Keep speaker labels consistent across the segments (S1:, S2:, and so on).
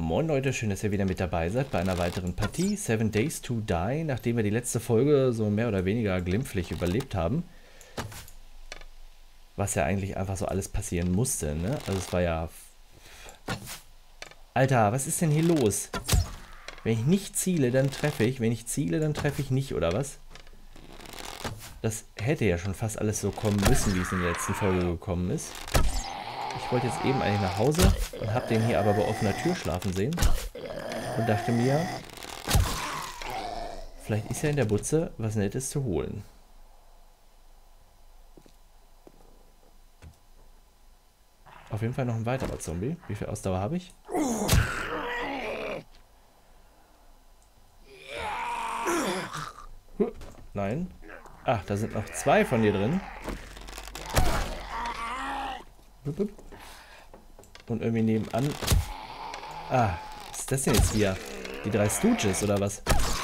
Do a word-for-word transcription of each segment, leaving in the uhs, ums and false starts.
S1: Moin Leute, schön, dass ihr wieder mit dabei seid bei einer weiteren Partie Seven Days to Die, nachdem wir die letzte Folge so mehr oder weniger glimpflich überlebt haben. Was ja eigentlich einfach so alles passieren musste, ne? Also es war ja... Alter, was ist denn hier los? Wenn ich nicht ziele, dann treffe ich. Wenn ich ziele, dann treffe ich nicht, oder was? Das hätte ja schon fast alles so kommen müssen, wie es in der letzten Folge gekommen ist. Ich wollte jetzt eben eigentlich nach Hause und habe den hier aber bei offener Tür schlafen sehen. Und dachte mir, vielleicht ist ja in der Butze was Nettes zu holen. Auf jeden Fall noch ein weiterer Zombie. Wie viel Ausdauer habe ich? Nein. Ach, da sind noch zwei von dir drin. Und irgendwie nebenan... Ah, was ist das denn jetzt hier? Die drei Stooges oder was?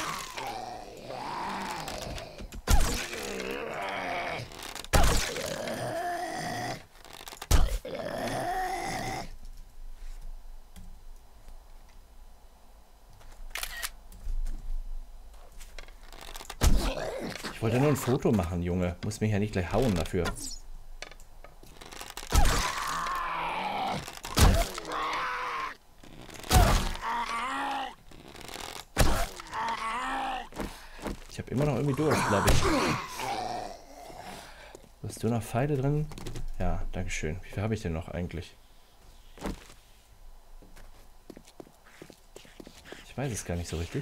S1: Ich wollte nur ein Foto machen, Junge. Muss mich ja nicht gleich hauen dafür. Ich habe immer noch irgendwie durch, glaube ich. Hast du noch Pfeile drin? Ja, dankeschön. Wie viel habe ich denn noch eigentlich? Ich weiß es gar nicht so richtig.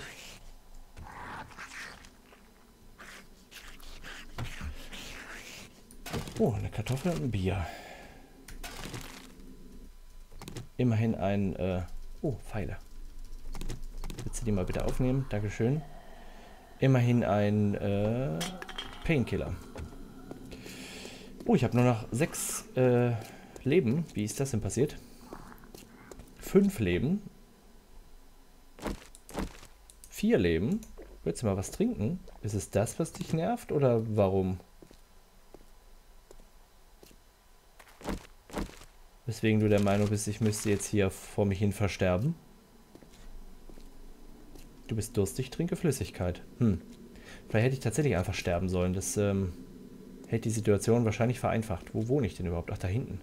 S1: Oh, eine Kartoffel und ein Bier. Immerhin ein... Äh oh, Pfeile. Willst du die mal bitte aufnehmen? Dankeschön. Immerhin ein äh, Painkiller. Oh, ich habe nur noch sechs äh, Leben. Wie ist das denn passiert? Fünf Leben. Vier Leben. Willst du mal was trinken? Ist es das, was dich nervt? Oder warum? Weswegen du der Meinung bist, ich müsste jetzt hier vor mich hin versterben? Du bist durstig, trinke Flüssigkeit. Hm. Vielleicht hätte ich tatsächlich einfach sterben sollen. Das ähm, hätte die Situation wahrscheinlich vereinfacht. Wo wohne ich denn überhaupt? Ach, da hinten.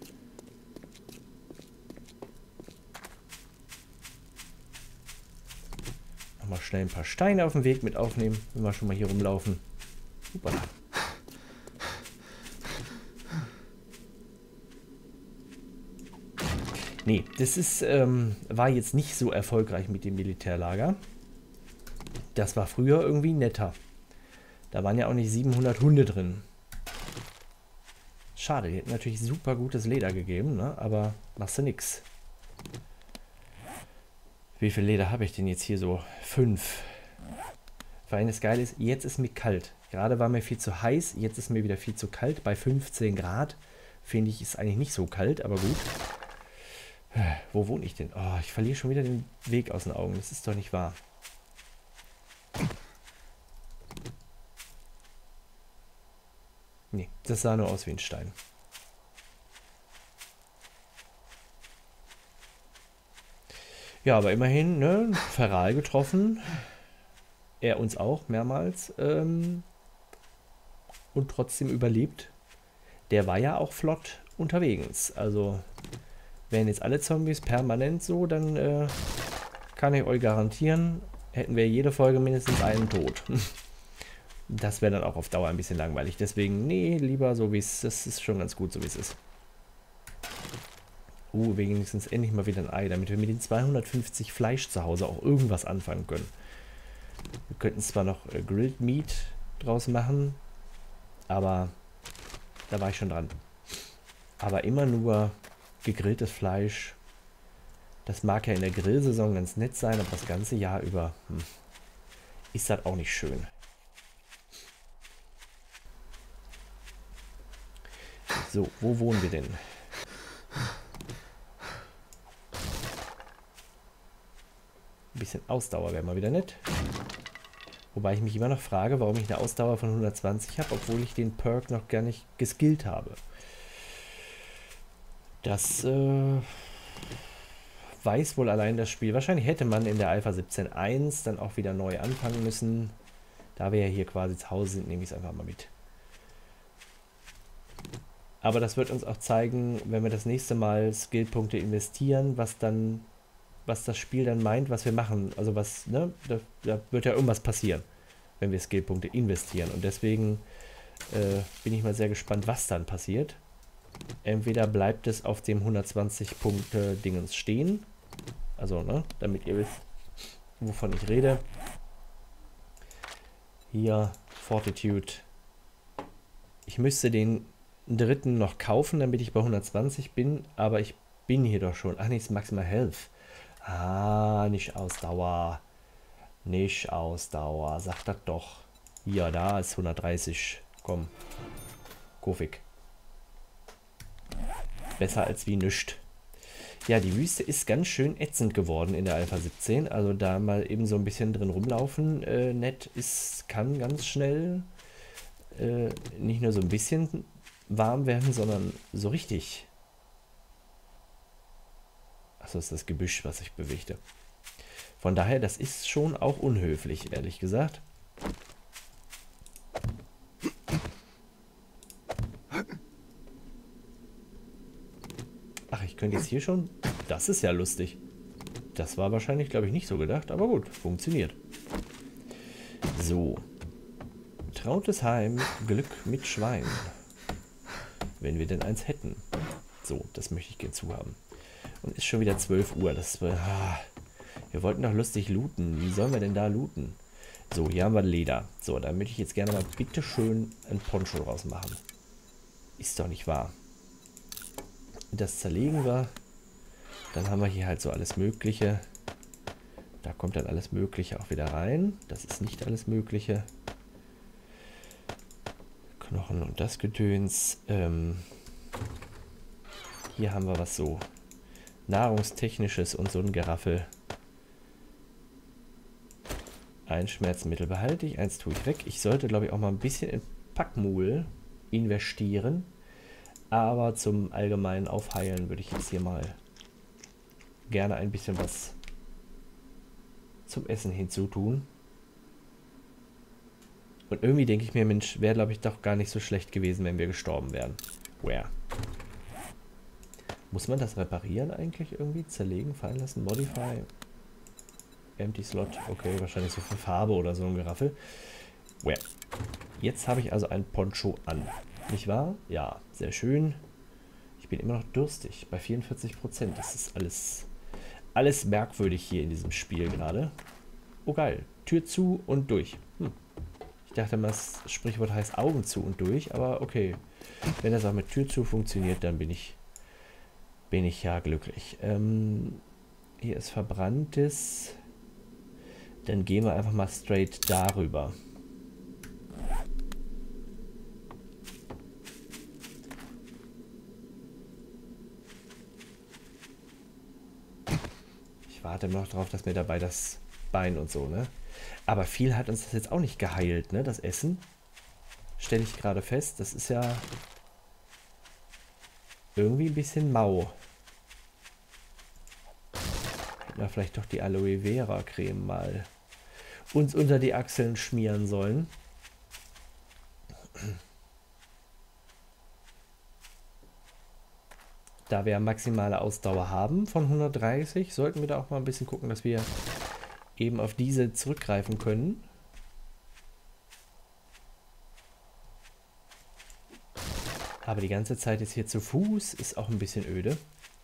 S1: Nochmal schnell ein paar Steine auf dem Weg mit aufnehmen, wenn wir schon mal hier rumlaufen. Super. Nee, das ist, ähm, war jetzt nicht so erfolgreich mit dem Militärlager. Das war früher irgendwie netter. Da waren ja auch nicht siebenhundert Hunde drin. Schade, die hätten natürlich super gutes Leder gegeben, ne? Aber machst du nix. Wie viel Leder habe ich denn jetzt hier so? Fünf. Vor allem das Geile ist, jetzt ist mir kalt. Gerade war mir viel zu heiß, jetzt ist mir wieder viel zu kalt. Bei fünfzehn Grad finde ich, ist eigentlich nicht so kalt, aber gut. Wo wohne ich denn? Oh, ich verliere schon wieder den Weg aus den Augen. Das ist doch nicht wahr. Nee, das sah nur aus wie ein Stein. Ja, aber immerhin, ne, Feral getroffen. Er uns auch mehrmals. Ähm, und trotzdem überlebt. Der war ja auch flott unterwegs. Also... Wären jetzt alle Zombies permanent so, dann äh, kann ich euch garantieren, hätten wir jede Folge mindestens einen tot. Das wäre dann auch auf Dauer ein bisschen langweilig. Deswegen, nee, lieber so wie es ist. Das ist schon ganz gut, so wie es ist. Uh, wenigstens endlich mal wieder ein Ei, damit wir mit den zweihundertfünfzig Fleisch zu Hause auch irgendwas anfangen können. Wir könnten zwar noch äh, Grilled Meat draus machen, aber da war ich schon dran. Aber immer nur... gegrilltes Fleisch, das mag ja in der Grillsaison ganz nett sein, aber das ganze Jahr über hm, ist das auch nicht schön. So, wo wohnen wir denn? Ein bisschen Ausdauer wäre mal wieder nett. Wobei ich mich immer noch frage, warum ich eine Ausdauer von hundertzwanzig habe, obwohl ich den Perk noch gar nicht geskillt habe. Das äh, weiß wohl allein das Spiel. Wahrscheinlich hätte man in der Alpha siebzehn Punkt eins dann auch wieder neu anfangen müssen. Da wir ja hier quasi zu Hause sind, nehme ich es einfach mal mit. Aber das wird uns auch zeigen, wenn wir das nächste Mal Skillpunkte investieren, was dann, was das Spiel dann meint, was wir machen. Also was, ne, da, da wird ja irgendwas passieren, wenn wir Skillpunkte investieren. Und deswegen äh, bin ich mal sehr gespannt, was dann passiert. Entweder bleibt es auf dem hundertzwanzig Punkte Dingens stehen. Also, ne, damit ihr wisst, wovon ich rede. Hier, Fortitude. Ich müsste den dritten noch kaufen, damit ich bei hundertzwanzig bin, aber ich bin hier doch schon. Ach nee, ist Maximal Health. Ah, nicht Ausdauer. Nicht Ausdauer. Sag das doch. Ja, da ist hundertdreißig. Komm. Kofik. Besser als wie nischt. Ja, die Wüste ist ganz schön ätzend geworden in der Alpha siebzehn. Also da mal eben so ein bisschen drin rumlaufen äh, nett ist, kann ganz schnell äh, nicht nur so ein bisschen warm werden, sondern so richtig. Achso, ist das Gebüsch, was sich bewegte. Von daher, das ist schon auch unhöflich, ehrlich gesagt. Ach, ich könnte jetzt hier schon... Das ist ja lustig. Das war wahrscheinlich, glaube ich, nicht so gedacht, aber gut, funktioniert. So. Trautes Heim, Glück mit Schwein. Wenn wir denn eins hätten. So, das möchte ich gerne zuhaben. Und ist schon wieder zwölf Uhr. Das war, ah, wir wollten doch lustig looten. Wie sollen wir denn da looten? So, hier haben wir Leder. So, da möchte ich jetzt gerne mal bitteschön ein Poncho draus machen. Ist doch nicht wahr. Das zerlegen wir. Dann haben wir hier halt so alles Mögliche. Da kommt dann alles Mögliche auch wieder rein. Das ist nicht alles Mögliche. Knochen und das Gedöns. Ähm, hier haben wir was so Nahrungstechnisches und so ein Geraffel. Ein Schmerzmittel behalte ich, eins tue ich weg. Ich sollte, glaube ich, auch mal ein bisschen in Packmul investieren. Aber zum allgemeinen Aufheilen würde ich jetzt hier mal gerne ein bisschen was zum Essen hinzutun. Und irgendwie denke ich mir, Mensch, wäre, glaube ich, doch gar nicht so schlecht gewesen, wenn wir gestorben wären. Where? Muss man das reparieren eigentlich irgendwie? Zerlegen, fallen lassen, modify? Empty Slot, okay, wahrscheinlich so für Farbe oder so ein Geraffel. Where? Jetzt habe ich also ein Poncho an. Nicht wahr? Ja, sehr schön. Ich bin immer noch durstig, bei vierundvierzig Prozent. Das ist alles, alles merkwürdig hier in diesem Spiel gerade. Oh geil, Tür zu und durch. Hm. Ich dachte mal, das Sprichwort heißt Augen zu und durch, aber okay. Wenn das auch mit Tür zu funktioniert, dann bin ich, bin ich ja glücklich. Ähm, hier ist verbranntes. Dann gehen wir einfach mal straight darüber. Ich warte noch drauf, dass mir dabei das Bein und so, ne? Aber viel hat uns das jetzt auch nicht geheilt, ne? Das Essen. Stelle ich gerade fest. Das ist ja irgendwie ein bisschen mau. Hätten wir vielleicht doch die Aloe Vera Creme mal uns unter die Achseln schmieren sollen. Da wir maximale Ausdauer haben von hundertdreißig, sollten wir da auch mal ein bisschen gucken, dass wir eben auf diese zurückgreifen können. Aber die ganze Zeit jetzt hier zu Fuß ist auch ein bisschen öde.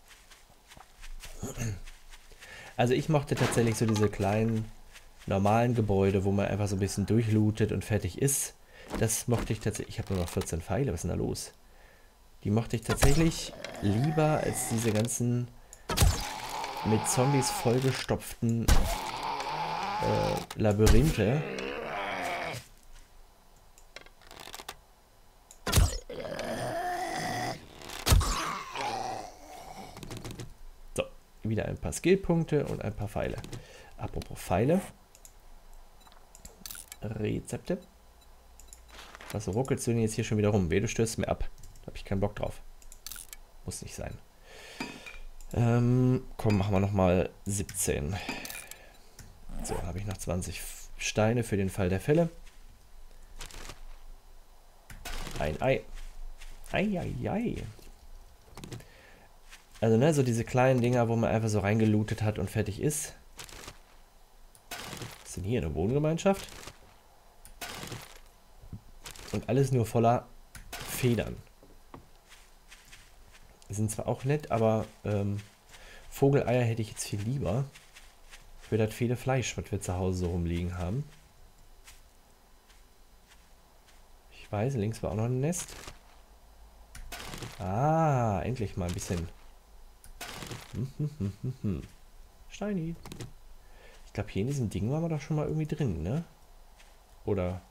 S1: Also ich mochte tatsächlich so diese kleinen, normalen Gebäude, wo man einfach so ein bisschen durchlootet und fertig ist. Das mochte ich tatsächlich. Ich habe nur noch vierzehn Pfeile, was ist denn da los? Die mochte ich tatsächlich lieber als diese ganzen mit Zombies vollgestopften äh, Labyrinthe. So, wieder ein paar Skillpunkte und ein paar Pfeile. Apropos Pfeile. Rezepte. Was ruckelst du denn jetzt hier schon wieder rum? Weh, du stürzt mir ab. Da habe ich keinen Bock drauf. Muss nicht sein. Ähm, komm, machen wir nochmal siebzehn. So, habe ich noch zwanzig Steine für den Fall der Fälle. Ein Ei. Eieiei. Also, ne, so diese kleinen Dinger, wo man einfach so reingelootet hat und fertig ist. Was ist denn hier? Eine Wohngemeinschaft? Und alles nur voller Federn. Sind zwar auch nett, aber ähm, Vogeleier hätte ich jetzt viel lieber. Für das viele Fleisch, was wir zu Hause so rumliegen haben. Ich weiß, links war auch noch ein Nest. Ah, endlich mal ein bisschen. Hm, hm, hm, hm, hm. Steini. Ich glaube, hier in diesem Ding waren wir doch schon mal irgendwie drin, ne? Oder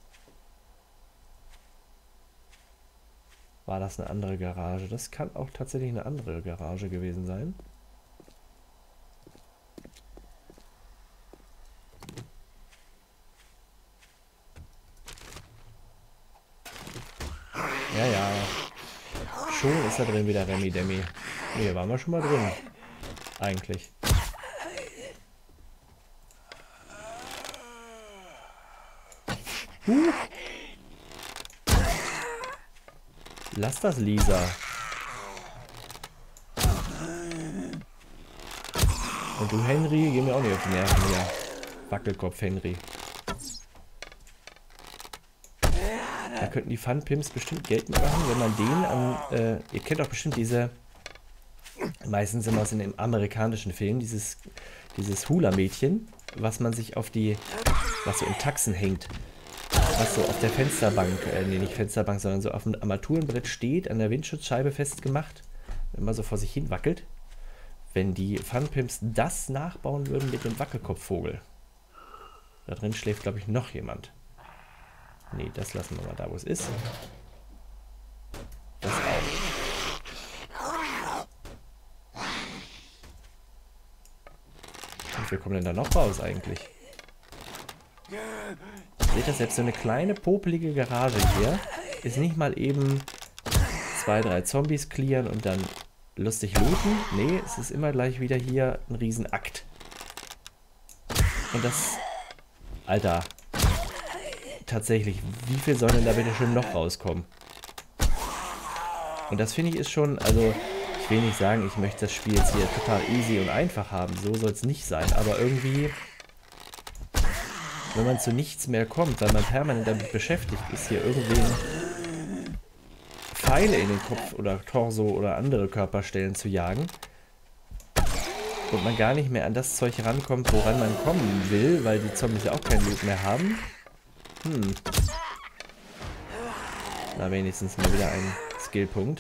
S1: war das eine andere Garage? Das kann auch tatsächlich eine andere Garage gewesen sein. Ja, ja. Schon ist da drin wieder Remi Demi. Hier waren wir schon mal drin. Eigentlich. Huh. Lass das, Lisa. Und du, Henry, geh mir auch nicht auf die Nerven hier. Wackelkopf, Henry. Da könnten die Fun-Pimps bestimmt Geld machen, wenn man den an... Äh, ihr kennt auch bestimmt diese... Meistens immer aus dem amerikanischen Film, dieses, dieses Hula-Mädchen, was man sich auf die... was so in Taxen hängt. Was so auf der Fensterbank, äh, nee, nicht Fensterbank, sondern so auf dem Armaturenbrett steht, an der Windschutzscheibe festgemacht, immer so vor sich hin wackelt. Wenn die Fun-Pimps das nachbauen würden mit dem Wackelkopfvogel. Da drin schläft, glaube ich, noch jemand. Nee, das lassen wir mal da, wo es ist. Das auch. Und wir kommen denn da noch raus eigentlich? Seht ihr, selbst so eine kleine popelige Garage hier ist nicht mal eben zwei, drei Zombies clearen und dann lustig looten. Nee, es ist immer gleich wieder hier ein Riesenakt. Und das... Alter. Tatsächlich, wie viel soll denn da bitte schon noch rauskommen? Und das finde ich ist schon, also ich will nicht sagen, ich möchte das Spiel jetzt hier total easy und einfach haben. So soll es nicht sein, aber irgendwie... Wenn man zu nichts mehr kommt, weil man permanent damit beschäftigt ist, hier irgendwen Pfeile in den Kopf oder Torso oder andere Körperstellen zu jagen und man gar nicht mehr an das Zeug rankommt, woran man kommen will, weil die Zombies ja auch kein Loot mehr haben. Hm. Na, wenigstens mal wieder ein Skillpunkt.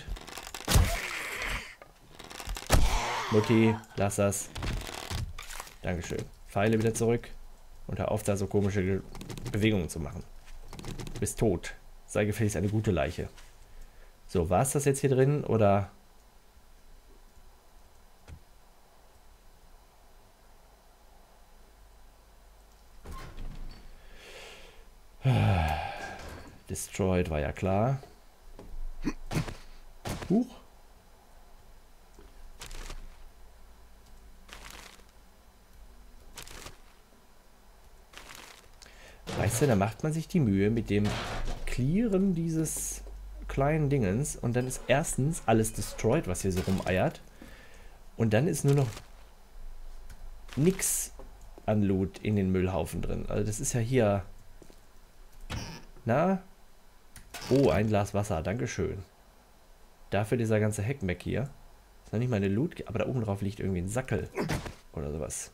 S1: Mutti, lass das. Dankeschön. Pfeile wieder zurück. Und hör auf, da so komische Bewegungen zu machen. Du bist tot. Sei gefälligst eine gute Leiche. So, war es das jetzt hier drin, oder? Destroyed war ja klar. Huch. Weißt du, da macht man sich die Mühe mit dem Clearen dieses kleinen Dingens und dann ist erstens alles destroyed, was hier so rumeiert. Und dann ist nur noch nix an Loot in den Müllhaufen drin. Also das ist ja hier... Na? Oh, ein Glas Wasser, dankeschön. Dafür dieser ganze Heckmeck hier. Ist noch nicht mal eine Loot, aber da oben drauf liegt irgendwie ein Sackel. Oder sowas.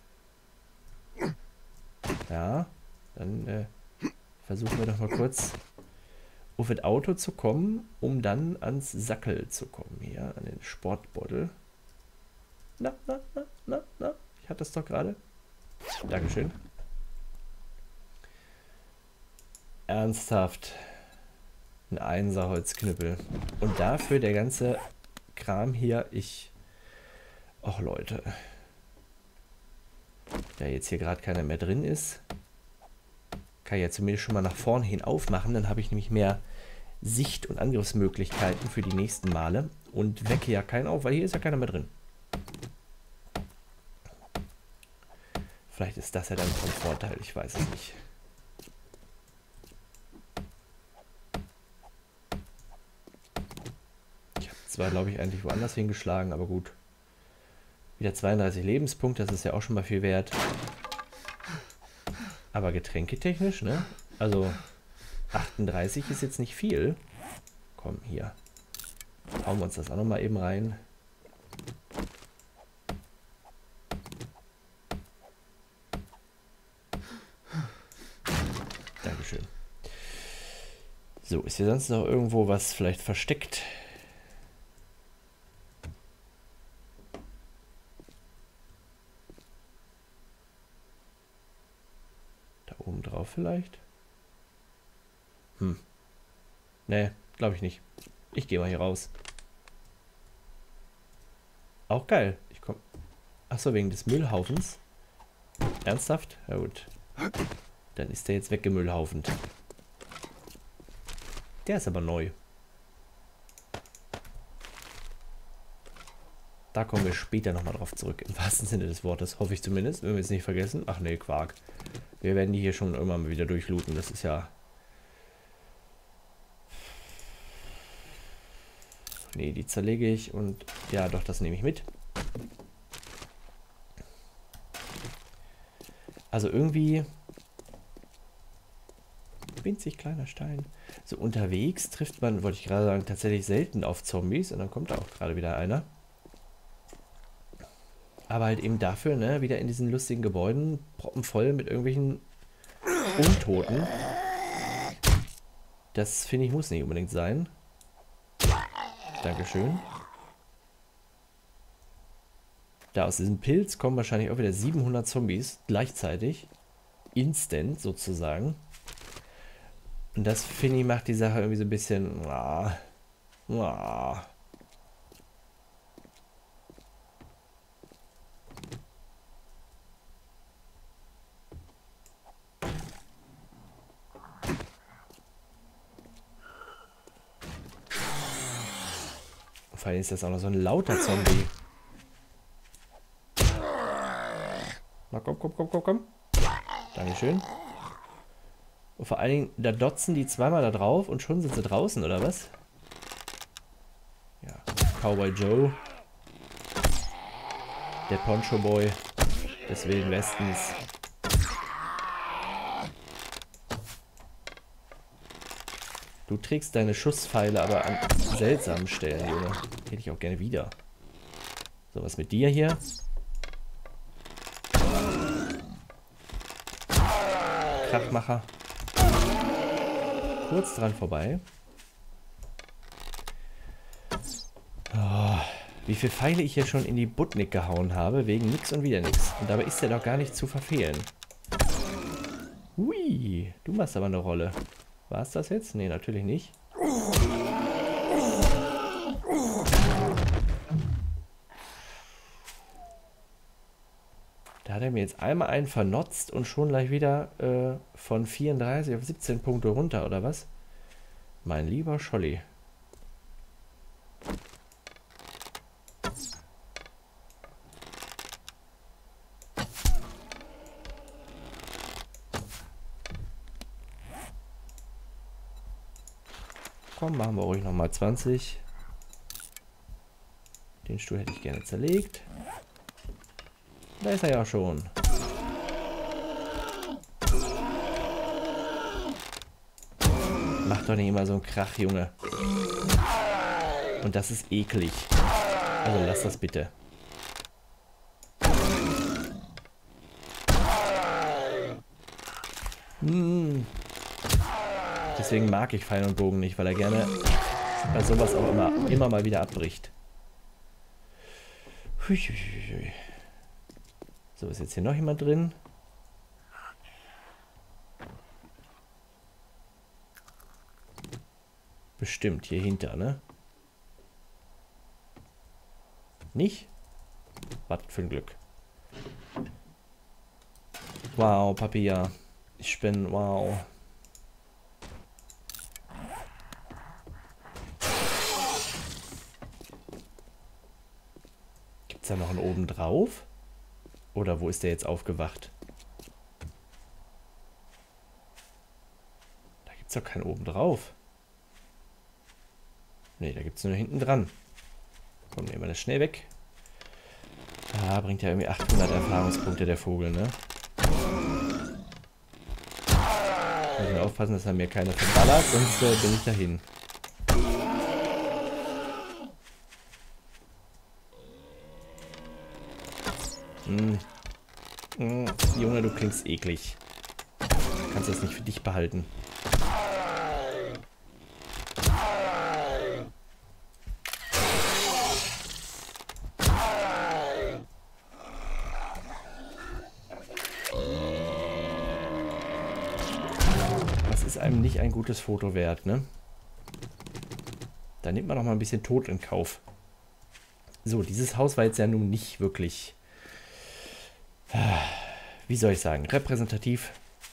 S1: Ja, dann äh, versuchen wir doch mal kurz auf das Auto zu kommen, um dann ans Sackel zu kommen. Hier, an den Sportbeutel. Na, na, na, na, na. Ich hatte das doch gerade. Dankeschön. Ernsthaft. Ein Einser-Holzknüppel. Und dafür der ganze Kram hier. Ich... Och, Leute. Da jetzt hier gerade keiner mehr drin ist, kann ich ja zumindest schon mal nach vorne hin aufmachen. Dann habe ich nämlich mehr Sicht- und Angriffsmöglichkeiten für die nächsten Male. Und wecke ja keinen auf, weil hier ist ja keiner mehr drin. Vielleicht ist das ja dann vom Vorteil, ich weiß es nicht. Ich habe zwar, glaube ich, eigentlich woanders hingeschlagen, aber gut. Wieder zweiunddreißig Lebenspunkte, das ist ja auch schon mal viel wert. Aber getränketechnisch, ne? Also achtunddreißig ist jetzt nicht viel. Komm, hier. Hauen wir uns das auch nochmal eben rein. Dankeschön. So, ist hier sonst noch irgendwo was vielleicht versteckt? Da oben drauf vielleicht? Hm. Nee, glaube ich nicht. Ich gehe mal hier raus. Auch geil. Ich komm. Achso, wegen des Müllhaufens. Ernsthaft? Ja gut. Dann ist der jetzt weggemüllhaufend. Der ist aber neu. Da kommen wir später nochmal drauf zurück. Im wahrsten Sinne des Wortes. Hoffe ich zumindest. Wenn wir es nicht vergessen. Ach nee, Quark. Wir werden die hier schon irgendwann mal wieder durchlooten. Das ist ja... Nee, die zerlege ich und... Ja, doch, das nehme ich mit. Also irgendwie... Winzig kleiner Stein. So unterwegs trifft man, wollte ich gerade sagen, tatsächlich selten auf Zombies. Und dann kommt da auch gerade wieder einer. Aber halt eben dafür, ne, wieder in diesen lustigen Gebäuden, proppenvoll mit irgendwelchen Untoten. Das, finde ich, muss nicht unbedingt sein. Dankeschön. Da aus diesem Pilz kommen wahrscheinlich auch wieder siebenhundert Zombies gleichzeitig. Instant sozusagen. Und das, finde ich, macht die Sache irgendwie so ein bisschen... Ah, ah. Vor allem ist das auch noch so ein lauter Zombie. Na komm, komm, komm, komm, komm. Dankeschön. Und vor allen Dingen, da dotzen die zweimal da drauf und schon sind sie draußen, oder was? Ja, Cowboy Joe. Der Poncho Boy des Wilden Westens. Du trägst deine Schusspfeile aber an seltsamen Stellen, Junge. Hätte ich auch gerne wieder. So, was mit dir hier? Krachmacher. Kurz dran vorbei. Oh, wie viele Pfeile ich hier schon in die Butnik gehauen habe, wegen nix und wieder nix. Und dabei ist der doch gar nicht zu verfehlen. Hui, du machst aber eine Rolle. War es das jetzt? Nee, natürlich nicht. Da hat er mir jetzt einmal einen vernotzt und schon gleich wieder äh, von vierunddreißig auf siebzehn Punkte runter, oder was? Mein lieber Scholli. Komm, machen wir ruhig nochmal zwanzig. Den Stuhl hätte ich gerne zerlegt. Da ist er ja schon. Mach doch nicht immer so einen Krach, Junge. Und das ist eklig. Also lass das bitte. Hm. Deswegen mag ich Pfeil und Bogen nicht, weil er gerne bei sowas auch immer, immer mal wieder abbricht. Hui. So, ist jetzt hier noch jemand drin? Bestimmt, hier hinter, ne? Nicht? Was für ein Glück. Wow, Papilla. Ich bin, wow. Gibt's da noch einen oben drauf? Oder wo ist der jetzt aufgewacht? Gibt's doch keinen oben drauf. Ne, da gibt es nur hinten dran. Komm, nehmen wir das schnell weg. Da bringt ja irgendwie achthundert Erfahrungspunkte der Vogel, ne? Muss ich aufpassen, dass er mir keine verballert, sonst äh, bin ich dahin. Hm. Hm. Junge, du klingst eklig. Du kannst das nicht für dich behalten. Das ist einem nicht ein gutes Foto wert, ne? Da nimmt man noch mal ein bisschen Tod in Kauf. So, dieses Haus war jetzt ja nun nicht wirklich, wie soll ich sagen, repräsentativ.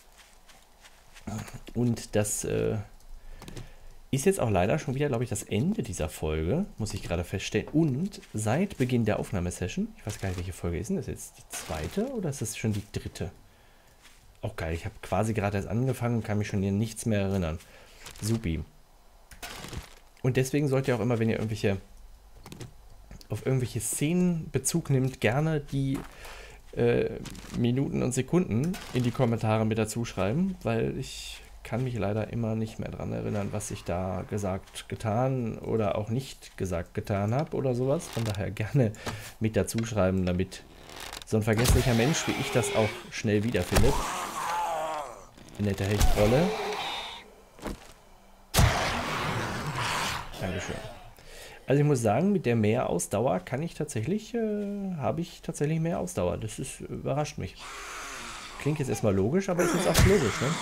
S1: Und das äh, ist jetzt auch leider schon wieder, glaube ich, das Ende dieser Folge, muss ich gerade feststellen. Und seit Beginn der Aufnahmesession, ich weiß gar nicht, welche Folge ist denn das jetzt? Die zweite oder ist das schon die dritte? Auch geil, ich habe quasi gerade erst angefangen und kann mich schon an nichts mehr erinnern. Supi. Und deswegen sollt ihr auch immer, wenn ihr irgendwelche auf irgendwelche Szenen Bezug nimmt, gerne die äh, Minuten und Sekunden in die Kommentare mit dazu schreiben, weil ich kann mich leider immer nicht mehr daran erinnern, was ich da gesagt, getan oder auch nicht gesagt, getan habe oder sowas. Von daher gerne mit dazu schreiben, damit so ein vergesslicher Mensch wie ich das auch schnell wiederfindet. Eine nette Hechtrolle. Dankeschön. Also ich muss sagen, mit der Mehrausdauer kann ich tatsächlich, äh, habe ich tatsächlich mehr Ausdauer. Das ist, überrascht mich. Klingt jetzt erstmal logisch, aber ist jetzt auch logisch, ne?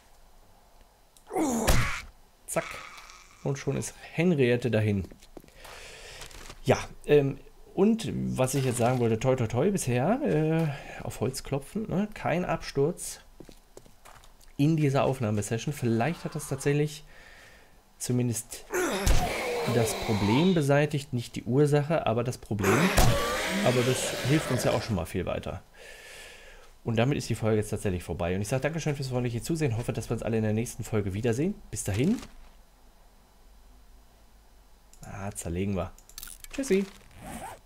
S1: Zack. Und schon ist Henriette dahin. Ja, ähm, und was ich jetzt sagen wollte, toi toi toi bisher, äh, auf Holz klopfen, ne? Kein Absturz in dieser Aufnahmesession. Vielleicht hat das tatsächlich zumindest das Problem beseitigt, nicht die Ursache, aber das Problem. Aber das hilft uns ja auch schon mal viel weiter. Und damit ist die Folge jetzt tatsächlich vorbei. Und ich sage Dankeschön fürs freundliche Zusehen. Hoffe, dass wir uns alle in der nächsten Folge wiedersehen. Bis dahin. Ah, zerlegen wir. Tschüssi.